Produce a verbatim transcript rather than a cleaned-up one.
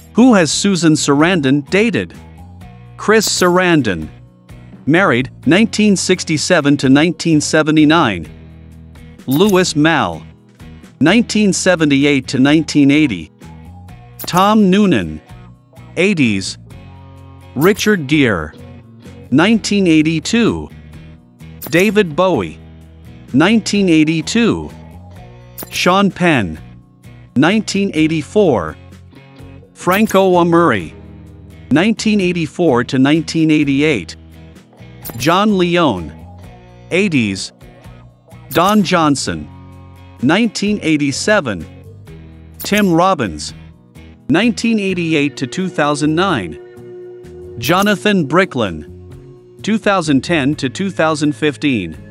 Who has Susan Sarandon dated? Chris Sarandon. Married, nineteen sixty-seven to nineteen seventy-nine. Louis Mal. nineteen seventy-eight to nineteen eighty. Tom Noonan. eighties. Richard Gere. nineteen eighty-two. David Bowie. nineteen eighty-two. Sean Penn. nineteen eighty-four. Franco Amuri. nineteen eighty-four to nineteen eighty-eight. John Leone. eighties. Don Johnson. nineteen eighty-seven. Tim Robbins. nineteen eighty-eight to two thousand nine. Jonathan Bricklin. two thousand ten to two thousand fifteen.